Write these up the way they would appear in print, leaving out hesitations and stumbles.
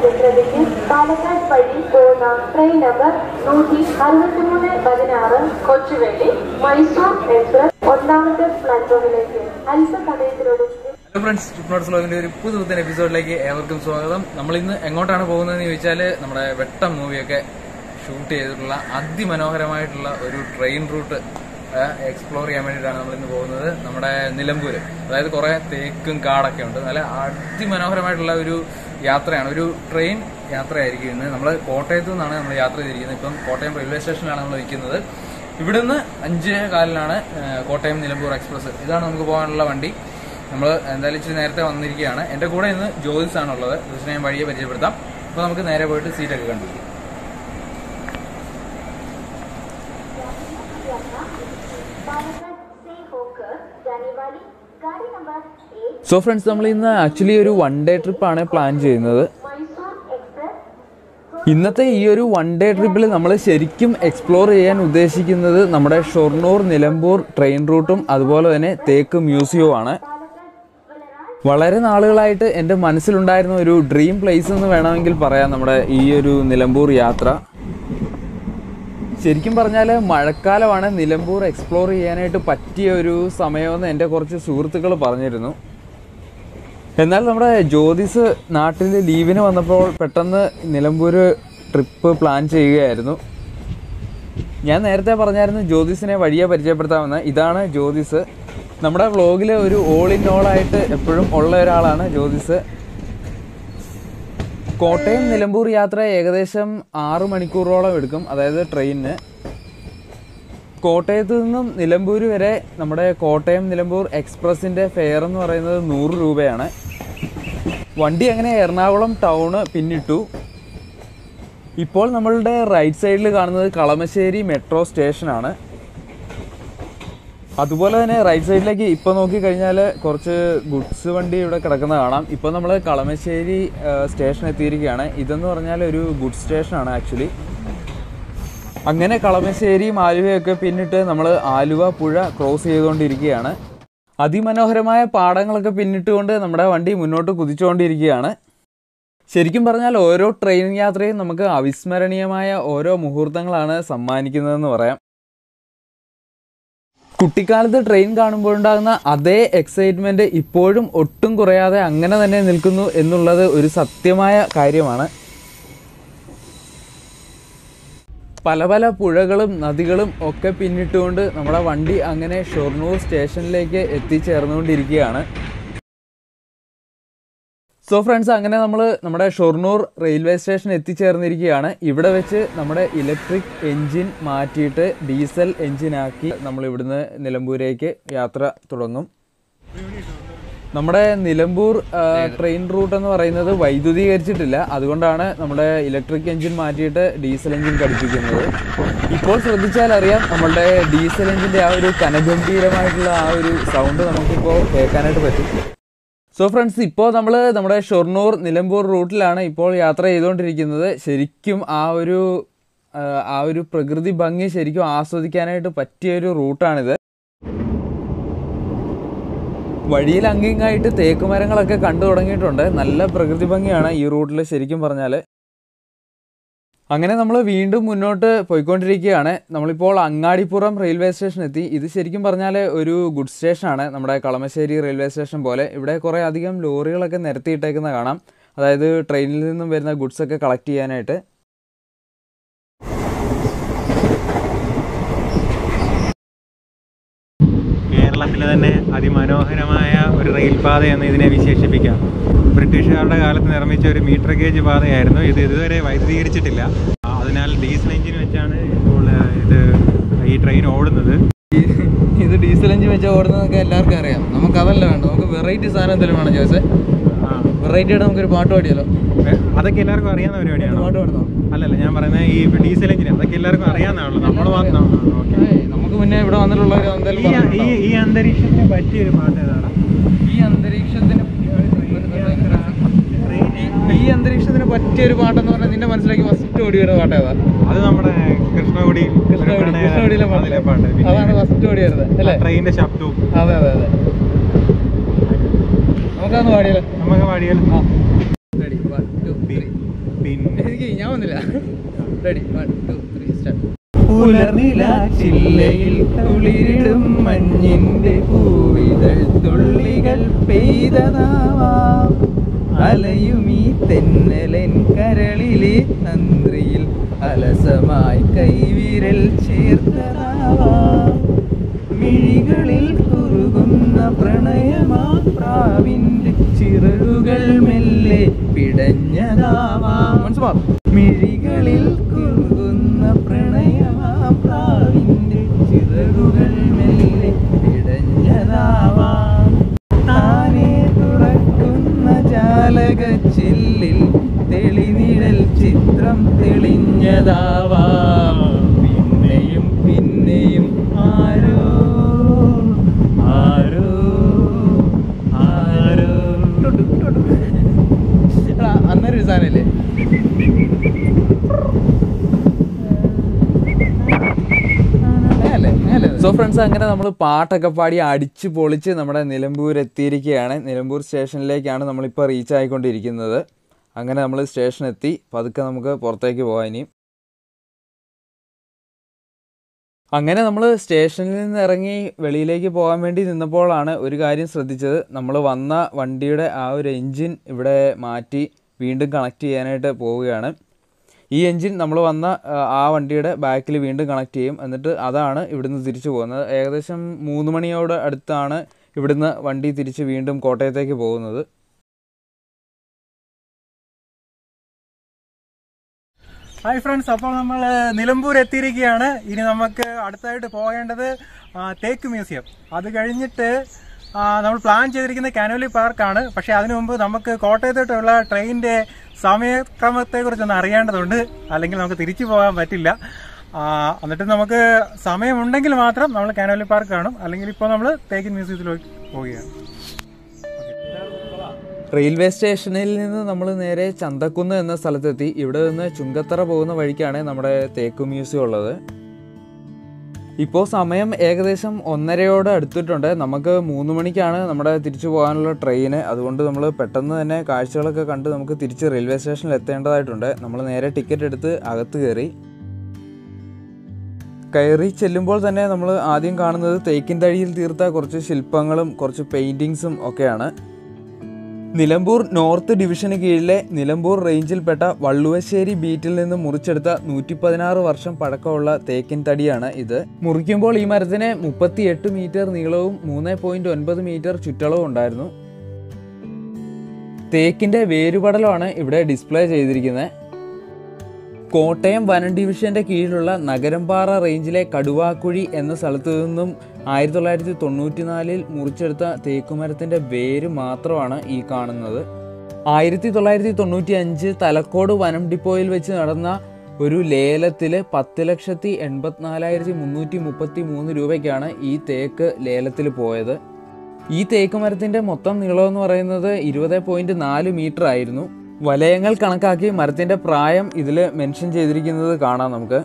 ശ്രദ്ധിക്കും. പാലക്കാട് വഴി പോകുന്ന train number 163-16 Kochuveli Mysore express ഒന്നാമത്തെ പ്ലാറ്റ്ഫോമിലേക്ക് അല്പസമയത്തിനോടും. ഹലോ ഫ്രണ്ട്സ്, ട്രിപ്പ് വ്ലോഗിന്റെ ഒരു പുതിയ എപ്പിസോഡിലേക്ക് ഏവർക്കും സ്വാഗതം. നമ്മളിന്ന് എങ്ങോട്ടാണ് പോകുന്നതെന്ന് ചോദിച്ചാൽ നമ്മുടെ വെട്ടം മൂവിയൊക്കെ ഷൂട്ട് ചെയ്തിട്ടുള്ള അതിമനോഹരമായിട്ടുള്ള ഒരു ട്രെയിൻ റൂട്ട് എക്സ്പ്ലോർ ചെയ്യാൻ വേണ്ടിയിട്ടാണ് നമ്മളിന്ന് പോകുന്നത്. നമ്മുടെ നിലമ്പൂര്, അതായത് കുറെ തേക്കും കാടൊക്കെ ഉണ്ട്. നല്ല അതിമനോഹരമായിട്ടുള്ള ഒരു യാത്രയാണ്, ഒരു ട്രെയിൻ യാത്രയായിരിക്കും ഇന്ന്. നമ്മൾ കോട്ടയത്തു നിന്നാണ് നമ്മൾ യാത്ര ചെയ്തിരിക്കുന്നത്. ഇപ്പം കോട്ടയം റെയിൽവേ സ്റ്റേഷനിലാണ് നമ്മൾ നിൽക്കുന്നത്. ഇവിടുന്ന് 5:15 കോട്ടയം നിലമ്പൂർ എക്സ്പ്രസ്, ഇതാണ് നമുക്ക് പോകാനുള്ള വണ്ടി. നമ്മൾ എന്തായാലും ഇച്ചിരി നേരത്തെ വന്നിരിക്കുകയാണ്. എൻ്റെ കൂടെ ഇന്ന് ജ്യോതിസ് ആണുള്ളത്. ജ്യോതിസിനെ ഞാൻ വഴിയെ പരിചയപ്പെടുത്താം. അപ്പോൾ നമുക്ക് നേരെ പോയിട്ട് സീറ്റൊക്കെ കണ്ടിരിക്കാം. സോ ഫ്രണ്ട്സ്, നമ്മൾ ഇന്ന് ആക്ച്വലി ഒരു 1 ഡേ ട്രിപ്പാണ് പ്ലാൻ ചെയ്യുന്നത്. ഇന്നത്തെ ഈ ഒരു 1 ഡേ ട്രിപ്പിൽ നമ്മൾ ശരിക്കും എക്സ്പ്ലോർ ചെയ്യാൻ ഉദ്ദേശിക്കുന്നത് നമ്മുടെ ഷൊർണൂർ നിലമ്പൂർ ട്രെയിൻ റൂട്ടും അതുപോലെ തന്നെ തേക്ക് മ്യൂസിയവും ആണ്. വളരെ നാളുകളായിട്ട് എൻ്റെ മനസ്സിലുണ്ടായിരുന്ന ഒരു ഡ്രീം പ്ലേസ് എന്ന് വേണമെങ്കിൽ പറയാം നമ്മുടെ ഈ ഒരു നിലമ്പൂർ യാത്ര. ശരിക്കും പറഞ്ഞാൽ മഴക്കാലമാണ് നിലമ്പൂർ എക്സ്പ്ലോർ ചെയ്യാനായിട്ട് പറ്റിയ ഒരു സമയമെന്ന് എൻ്റെ കുറച്ച് സുഹൃത്തുക്കൾ പറഞ്ഞിരുന്നു. എന്നാൽ നമ്മുടെ ജ്യോതിസ് നാട്ടിൽ ലീവിന് വന്നപ്പോൾ പെട്ടെന്ന് നിലമ്പൂർ ട്രിപ്പ് പ്ലാൻ ചെയ്യുകയായിരുന്നു. ഞാൻ നേരത്തെ പറഞ്ഞായിരുന്നു ജ്യോതിസിനെ വഴിയെ പരിചയപ്പെടുത്താമെന്ന്. ഇതാണ് ജ്യോതിസ്. നമ്മുടെ വ്ളോഗിൽ ഒരു ഓൾ ഇൻ ഓൾ ആയിട്ട് എപ്പോഴും ഉള്ള ഒരാളാണ് ജ്യോതിസ്. കോട്ടയം നിലമ്പൂർ യാത്ര ഏകദേശം 6 മണിക്കൂറോളം എടുക്കും, അതായത് ട്രെയിനിന്. കോട്ടയത്ത് നിന്നും നിലമ്പൂർ വരെ നമ്മുടെ കോട്ടയം നിലമ്പൂർ എക്സ്പ്രസിൻ്റെ ഫെയർ എന്ന് പറയുന്നത് 100 രൂപയാണ്. വണ്ടി അങ്ങനെ എറണാകുളം ടൗണ് പിന്നിട്ടു. ഇപ്പോൾ നമ്മളുടെ റൈറ്റ് സൈഡിൽ കാണുന്നത് കളമശ്ശേരി മെട്രോ സ്റ്റേഷനാണ്. അതുപോലെ തന്നെ റൈറ്റ് സൈഡിലേക്ക് ഇപ്പോൾ നോക്കിക്കഴിഞ്ഞാൽ കുറച്ച് ഗുഡ്സ് വണ്ടി ഇവിടെ കിടക്കുന്നത് കാണാം. ഇപ്പോൾ നമ്മൾ കളമശ്ശേരി സ്റ്റേഷൻ എത്തിയിരിക്കുകയാണ്. ഇതെന്ന് പറഞ്ഞാൽ ഒരു ഗുഡ്സ് സ്റ്റേഷനാണ് ആക്ച്വലി. അങ്ങനെ കളമശ്ശേരിയും ആലുവയൊക്കെ പിന്നിട്ട് നമ്മൾ ആലുവ പുഴ ക്രോസ് ചെയ്തുകൊണ്ടിരിക്കുകയാണ്. അതിമനോഹരമായ പാടങ്ങളൊക്കെ പിന്നിട്ടുകൊണ്ട് നമ്മുടെ വണ്ടി മുന്നോട്ട് കുതിച്ചുകൊണ്ടിരിക്കുകയാണ്. ശരിക്കും പറഞ്ഞാൽ ഓരോ ട്രെയിൻ യാത്രയും നമുക്ക് അവിസ്മരണീയമായ ഓരോ മുഹൂർത്തങ്ങളാണ് സമ്മാനിക്കുന്നതെന്ന് പറയാം. കുട്ടിക്കാലത്ത് ട്രെയിൻ കാണുമ്പോഴുണ്ടാകുന്ന അതേ എക്സൈറ്റ്മെൻറ്റ് ഇപ്പോഴും ഒട്ടും കുറയാതെ അങ്ങനെ തന്നെ നിൽക്കുന്നു എന്നുള്ളത് ഒരു സത്യമായ കാര്യമാണ്. പല പല പുഴകളും നദികളും ഒക്കെ പിന്നിട്ടുകൊണ്ട് നമ്മുടെ വണ്ടി അങ്ങനെ ഷൊർണൂർ സ്റ്റേഷനിലേക്ക് എത്തിച്ചേർന്നുകൊണ്ടിരിക്കുകയാണ്. സോ ഫ്രണ്ട്സ്, അങ്ങനെ നമ്മൾ നമ്മുടെ ഷൊർണൂർ റെയിൽവേ സ്റ്റേഷൻ എത്തിച്ചേർന്നിരിക്കുകയാണ്. ഇവിടെ വെച്ച് നമ്മുടെ ഇലക്ട്രിക് എൻജിൻ മാറ്റിയിട്ട് ഡീസൽ എൻജിനാക്കി നമ്മൾ ഇവിടുന്ന് നിലമ്പൂരേക്ക് യാത്ര തുടങ്ങും. നമ്മുടെ നിലമ്പൂർ ട്രെയിൻ റൂട്ട് എന്ന് പറയുന്നത് വൈദ്യുതീകരിച്ചിട്ടില്ല. അതുകൊണ്ടാണ് നമ്മുടെ ഇലക്ട്രിക് എൻജിൻ മാറ്റിയിട്ട് ഡീസൽ എൻജിൻ ഘടിപ്പിക്കുന്നത്. ഇപ്പോൾ ശ്രദ്ധിച്ചാൽ അറിയാം, നമ്മളുടെ ഡീസൽ എൻജിൻ്റെ ആ ഒരു കനഗംഭീരമായിട്ടുള്ള ആ ഒരു സൗണ്ട് നമുക്കിപ്പോൾ കേൾക്കാനായിട്ട് പറ്റും. സോ ഫ്രണ്ട്സ്, ഇപ്പോൾ നമ്മൾ നമ്മുടെ ഷൊർണൂർ നിലമ്പൂർ റൂട്ടിലാണ് ഇപ്പോൾ യാത്ര ചെയ്തുകൊണ്ടിരിക്കുന്നത്. ശരിക്കും ആ ഒരു പ്രകൃതി ഭംഗി ശരിക്കും ആസ്വദിക്കാനായിട്ട് പറ്റിയൊരു റൂട്ടാണിത്. വഴിയിൽ അങ്ങിങ്ങായിട്ട് തേക്കുമരങ്ങളൊക്കെ കണ്ടു തുടങ്ങിയിട്ടുണ്ട്. നല്ല പ്രകൃതി ഭംഗിയാണ് ഈ റൂട്ടിൽ ശരിക്കും പറഞ്ഞാൽ. അങ്ങനെ നമ്മൾ വീണ്ടും മുന്നോട്ട് പോയിക്കൊണ്ടിരിക്കുകയാണ്. നമ്മളിപ്പോൾ അങ്ങാടിപ്പുറം റെയിൽവേ സ്റ്റേഷൻ എത്തി. ഇത് ശരിക്കും പറഞ്ഞാൽ ഒരു ഗുഡ് സ്റ്റേഷനാണ്, നമ്മുടെ കളമശ്ശേരി റെയിൽവേ സ്റ്റേഷൻ പോലെ. ഇവിടെ കുറേ അധികം ലോറികളൊക്കെ നിരത്തിയിട്ടേക്കുന്ന കാണാം, അതായത് ട്രെയിനിൽ നിന്നും വരുന്ന ഗുഡ്സൊക്കെ കളക്ട് ചെയ്യാനായിട്ട്. കേരളത്തിലെ തന്നെ അതിമനോഹരമായ ഒരു റെയിൽപാത എന്ന് ഇതിനെ വിശേഷിപ്പിക്കാം. ബ്രിട്ടീഷുകാരുടെ കാലത്ത് നിർമ്മിച്ച ഒരു മീറ്റർ ഗേജ് പാതയായിരുന്നു ഇത്. ഇതുവരെ വൈദ്യുതീകരിച്ചിട്ടില്ല. അതിനാൽ ഡീസൽ എഞ്ചിൻ വെച്ചാണ് ഇപ്പോൾ ഈ ട്രെയിൻ ഓടുന്നത്. ഇത് ഡീസൽ എഞ്ചിൻ വെച്ചാൽ ഓടുന്നതൊക്കെ എല്ലാവർക്കും അറിയാം. നമുക്കതല്ല വേണ്ട, നമുക്ക് വെറൈറ്റി സാധനം എന്തെങ്കിലും വേണം ജോസേ. വെറൈറ്റി ആയിട്ട് നമുക്കൊരു പാട്ട് പാടിയല്ലോ. അതൊക്കെ എല്ലാവർക്കും അറിയാവുന്ന പരിപാടിയാണ്. പാട്ട് പാടുന്നോ? അല്ലല്ല, ഞാൻ പറയുന്നത് ഈ ഡീസൽ എഞ്ചിൻ അതൊക്കെ എല്ലാവർക്കും അറിയാവുന്നതാണല്ലോ. നമ്മൾ നമുക്ക് മുന്നേ ഇവിടെ വന്നിട്ടുള്ളവർ ഈ അന്തരീക്ഷത്തിന് പറ്റിയൊരു പാട്ട് ഏതാണ്? ഈ അന്തരീക്ഷത്തിന് പറ്റിയൊരു പാട്ടെന്ന് പറഞ്ഞാൽ നിന്റെ മനസ്സിലേക്ക് ഫസ്റ്റ് ഓടി വരുന്ന പാട്ട് ഏതാ? അത് നമ്മുടെ കൃഷ്ണകുടിയിലെ പാട്ട്. അതാണ് ഫസ്റ്റ് ഓടി വരുന്നത് അല്ലേ? ട്രെയിനിന്റെ ശബ്ദവും. അതെ അതെ അതെ. നമുക്കതൊന്ന് പാടിയാലോ? നമുക്ക് പാടിയാലോ? Ready 1 2 3 start. പുലർനില ചില്ലയിൽ കുളിരിടും മഞ്ഞിന്റെ പൂവിതൾ തുള്ളികൾ പെയ്തതാവാം. അലയുമീ തെന്നലൻ കരളിലെ തന്ത്രിയിൽ അലസമായി കൈവിരൽ ചേർത്തതാവാം. മിഴികളിൽ കുറുകുന്ന പ്രണയമാ പ്രാവിന്റെ ചിറകുകൾ മെല്ലെ പിടഞ്ഞതാവാം. മിഴികളിൽ കുറുകുന്ന പ്രണയമാ പ്രാവിന്റെ ചിറകുകൾ മെല്ലെ പിടഞ്ഞതാവാം. താനേ തുറക്കുന്ന ജാലകച്ചില്ലിൽ തെളിനിഴൽ ചിത്രം തെളിഞ്ഞതാവാം. പിന്നെയും പിന്നെയും ആരോ ആരോ ആരോ അന്നൊരു സാധനല്ലേ. സോ ഫ്രണ്ട്സ്, അങ്ങനെ നമ്മൾ പാട്ടൊക്കെ പാടി അടിച്ച് പൊളിച്ച് നമ്മുടെ നിലമ്പൂർ എത്തിയിരിക്കുകയാണ്. നിലമ്പൂർ സ്റ്റേഷനിലേക്കാണ് നമ്മളിപ്പോൾ റീച്ച് ആയിക്കൊണ്ടിരിക്കുന്നത്. അങ്ങനെ നമ്മൾ സ്റ്റേഷൻ എത്തി. പതുക്കെ നമുക്ക് പുറത്തേക്ക് പോകാം ഇനി. അങ്ങനെ നമ്മൾ സ്റ്റേഷനിൽ നിന്ന് ഇറങ്ങി വെളിയിലേക്ക് പോകാൻ വേണ്ടി നിന്നപ്പോഴാണ് ഒരു കാര്യം ശ്രദ്ധിച്ചത്. നമ്മൾ വന്ന വണ്ടിയുടെ ആ ഒരു എൻജിൻ ഇവിടെ മാറ്റി വീണ്ടും കണക്ട് ചെയ്യാനായിട്ട് പോവുകയാണ്. ഈ എൻജിൻ നമ്മൾ വന്ന ആ വണ്ടിയുടെ ബാക്കിൽ വീണ്ടും കണക്ട് ചെയ്യും. എന്നിട്ട് അതാണ് ഇവിടുന്ന് തിരിച്ചു പോകുന്നത്. ഏകദേശം 3 മണിയോട് അടുത്താണ് ഇവിടുന്ന് വണ്ടി തിരിച്ച് വീണ്ടും കോട്ടയത്തേക്ക് പോകുന്നത്. ഹായ് ഫ്രണ്ട്സ്, അപ്പോൾ നമ്മൾ നിലമ്പൂർ എത്തിയിരിക്കുകയാണ്. ഇനി നമുക്ക് അടുത്തായിട്ട് പോകേണ്ടത് തേക്ക് മ്യൂസിയം. അത് കഴിഞ്ഞിട്ട് നമ്മൾ പ്ലാൻ ചെയ്തിരിക്കുന്നത് കനോലി പാർക്കാണ്. പക്ഷേ അതിനു മുമ്പ് നമുക്ക് കോട്ടയത്തോട്ടുള്ള ട്രെയിനിൻ്റെ സമയക്രമത്തെക്കുറിച്ചൊന്ന് അറിയേണ്ടതുണ്ട്. അല്ലെങ്കിൽ നമുക്ക് തിരിച്ചു പോകാൻ പറ്റില്ല. എന്നിട്ട് നമുക്ക് സമയമുണ്ടെങ്കിൽ മാത്രം നമ്മൾ കനോലി പാർക്ക് കാണും. അല്ലെങ്കിൽ ഇപ്പോൾ നമ്മൾ തേക്ക് മ്യൂസിയത്തിലേക്ക് പോവുകയാണ്. റെയിൽവേ സ്റ്റേഷനിൽ നിന്ന് നമ്മൾ നേരെ ചന്തക്കുന്ന് എന്ന സ്ഥലത്തെത്തി. ഇവിടെ നിന്ന് ചുങ്കത്തറ പോകുന്ന വഴിക്കാണ് നമ്മുടെ തേക്ക് മ്യൂസിയം ഉള്ളത്. ഇപ്പോൾ സമയം ഏകദേശം 1:30 അടുത്തിട്ടുണ്ട്. നമുക്ക് 3 മണിക്കാണ് നമ്മുടെ തിരിച്ചു പോകാനുള്ള ട്രെയിന്. അതുകൊണ്ട് നമ്മൾ പെട്ടെന്ന് തന്നെ കാഴ്ചകളൊക്കെ കണ്ട് നമുക്ക് തിരിച്ച് റെയിൽവേ സ്റ്റേഷനിൽ എത്തേണ്ടതായിട്ടുണ്ട്. നമ്മൾ നേരെ ടിക്കറ്റ് എടുത്ത് അകത്ത് കയറി ചെല്ലുമ്പോൾ തന്നെ നമ്മൾ ആദ്യം കാണുന്നത് തേക്കിൻ തടിയിൽ തീർത്ത കുറച്ച് ശില്പങ്ങളും കുറച്ച് പെയിൻറ്റിങ്സും ഒക്കെയാണ്. നിലമ്പൂർ നോർത്ത് ഡിവിഷന് കീഴിലെ നിലമ്പൂർ റേഞ്ചിൽപ്പെട്ട വള്ളുവശ്ശേരി ബീറ്റിൽ നിന്ന് മുറിച്ചെടുത്ത 116 വർഷം പഴക്കമുള്ള തേക്കിൻ തടിയാണ് ഇത്. മുറിക്കുമ്പോൾ ഈ മരത്തിന് 38 മീറ്റർ നീളവും 3.9 മീറ്റർ ചുറ്റളവും ഉണ്ടായിരുന്നു. തേക്കിൻ്റെ വേരുപടലമാണ് ഇവിടെ ഡിസ്പ്ലേ ചെയ്തിരിക്കുന്നത്. കോട്ടയം വനം ഡിവിഷൻ്റെ കീഴിലുള്ള നഗരംപാറ റേഞ്ചിലെ കടുവാക്കുഴി എന്ന സ്ഥലത്തു നിന്നും 1994 മുറിച്ചെടുത്ത തേക്കുമരത്തിൻ്റെ വേര് മാത്രമാണ് ഈ കാണുന്നത്. 1995 തലക്കോട് വനം ഡിപ്പോയിൽ വെച്ച് നടന്ന ഒരു ലേലത്തിൽ 10,84,333 രൂപയ്ക്കാണ് ഈ തേക്ക് ലേലത്തിൽ പോയത്. ഈ തേക്കുമരത്തിൻ്റെ മൊത്തം നീളമെന്ന് പറയുന്നത് 20.4 മീറ്റർ ആയിരുന്നു. വലയങ്ങൾ കണക്കാക്കി മരത്തിൻ്റെ പ്രായം ഇതിൽ മെൻഷൻ ചെയ്തിരിക്കുന്നത് കാണാം നമുക്ക്.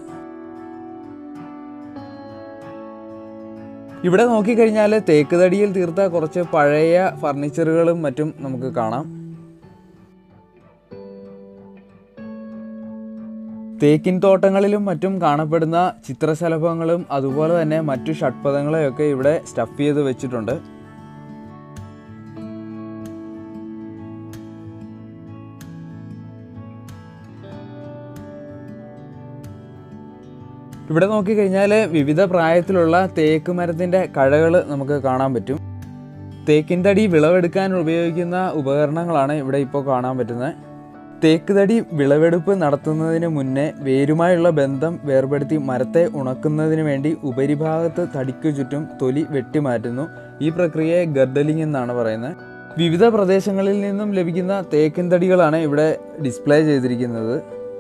ഇവിടെ നോക്കിക്കഴിഞ്ഞാൽ തേക്ക് തടിയിൽ തീർത്ത കുറച്ച് പഴയ ഫർണിച്ചറുകളും മറ്റും നമുക്ക് കാണാം. തേക്കിൻ തോട്ടങ്ങളിലും മറ്റും കാണപ്പെടുന്ന ചിത്രശലഭങ്ങളും അതുപോലെ തന്നെ മറ്റു ഷഡ്പദങ്ങളെയൊക്കെ ഇവിടെ സ്റ്റഫ് ചെയ്ത് വെച്ചിട്ടുണ്ട്. ഇവിടെ നോക്കിക്കഴിഞ്ഞാൽ വിവിധ പ്രായത്തിലുള്ള തേക്ക് മരത്തിൻ്റെ കഴകൾ നമുക്ക് കാണാൻ പറ്റും. തേക്കിൻ തടി വിളവെടുക്കാൻ ഉപയോഗിക്കുന്ന ഉപകരണങ്ങളാണ് ഇവിടെ ഇപ്പോൾ കാണാൻ പറ്റുന്നത്. തേക്ക് തടി വിളവെടുപ്പ് നടത്തുന്നതിന് മുന്നേ വേരുമായുള്ള ബന്ധം വേർപെടുത്തി മരത്തെ ഉണക്കുന്നതിന് വേണ്ടി ഉപരിഭാഗത്ത് തടിക്കു ചുറ്റും തൊലി വെട്ടിമാറ്റുന്നു. ഈ പ്രക്രിയയെ ഗർഡലിംഗ് എന്നാണ് പറയുന്നത്. വിവിധ പ്രദേശങ്ങളിൽ നിന്നും ലഭിക്കുന്ന തേക്കിൻ തടികളാണ് ഇവിടെ ഡിസ്പ്ലേ ചെയ്തിരിക്കുന്നത്.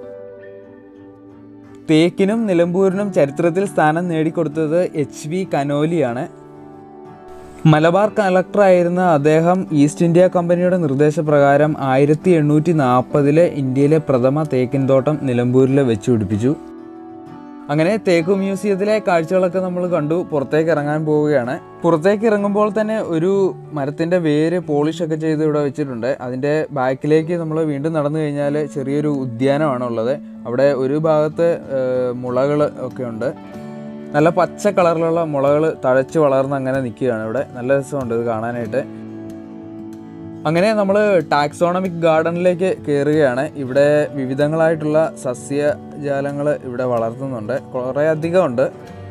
തേക്കിനും നിലമ്പൂരിനും ചരിത്രത്തിൽ സ്ഥാനം നേടിക്കൊടുത്തത് HV കനോലിയാണ്. മലബാർ കളക്ടറായിരുന്ന അദ്ദേഹം ഈസ്റ്റ് ഇന്ത്യ കമ്പനിയുടെ നിർദ്ദേശപ്രകാരം 1840 ഇന്ത്യയിലെ പ്രഥമ തേക്കിൻ തോട്ടം നിലമ്പൂരിൽ വെച്ച് പിടിപ്പിച്ചു. അങ്ങനെ തേക്ക് മ്യൂസിയത്തിലെ കാഴ്ചകളൊക്കെ നമ്മൾ കണ്ടു. പുറത്തേക്ക് ഇറങ്ങാൻ പോവുകയാണ്. പുറത്തേക്ക് ഇറങ്ങുമ്പോൾ തന്നെ ഒരു മരത്തിൻ്റെ വേര് പോളിഷൊക്കെ ചെയ്ത് ഇവിടെ വെച്ചിട്ടുണ്ട്. അതിൻ്റെ ബാക്കിലേക്ക് നമ്മൾ വീണ്ടും നടന്നു കഴിഞ്ഞാൽ ചെറിയൊരു ഉദ്യാനമാണ് ഉള്ളത്. അവിടെ ഒരു ഭാഗത്ത് മുളകൾ ഒക്കെ ഉണ്ട്. നല്ല പച്ച കളറിലുള്ള മുളകൾ തഴച്ച് വളർന്ന് അങ്ങനെ നിൽക്കുകയാണ് ഇവിടെ. നല്ല രസമുണ്ട് ഇത് കാണാനായിട്ട്. അങ്ങനെ നമ്മൾ ടാക്സോണമിക് ഗാർഡനിലേക്ക് കയറുകയാണ്. ഇവിടെ വിവിധങ്ങളായിട്ടുള്ള സസ്യജാലങ്ങൾ ഇവിടെ വളർത്തുന്നുണ്ട്, കുറേ അധികം ഉണ്ട്.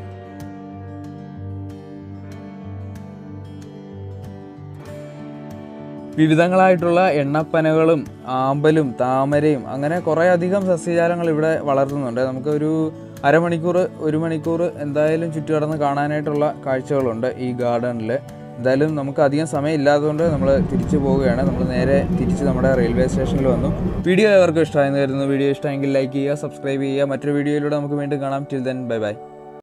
വിവിധങ്ങളായിട്ടുള്ള എണ്ണപ്പനകളും ആമ്പലും താമരയും അങ്ങനെ കുറേ അധികം സസ്യജാലങ്ങൾ ഇവിടെ വളർത്തുന്നുണ്ട്. നമുക്കൊരു അരമണിക്കൂർ 1 മണിക്കൂർ എന്തായാലും ചുറ്റുകടന്ന് കാണാനായിട്ടുള്ള കാഴ്ചകളുണ്ട് ഈ ഗാർഡനിൽ. എന്തായാലും നമുക്ക് അധികം സമയം ഇല്ലാത്തതുകൊണ്ട് നമ്മൾ തിരിച്ചു പോവുകയാണ്. നമ്മൾ നേരെ തിരിച്ച് നമ്മുടെ റെയിൽവേ സ്റ്റേഷനിൽ വന്നു. വീഡിയോ എല്ലാവർക്കും ഇഷ്ടമായെന്ന് കരുതുന്നു. വീഡിയോ ഇഷ്ടമെങ്കിൽ ലൈക്ക് ചെയ്യുക, സബ്സ്ക്രൈബ് ചെയ്യുക. മറ്റൊരു വീഡിയോയിലൂടെ നമുക്ക് വീണ്ടും കാണാം. Till then bye by.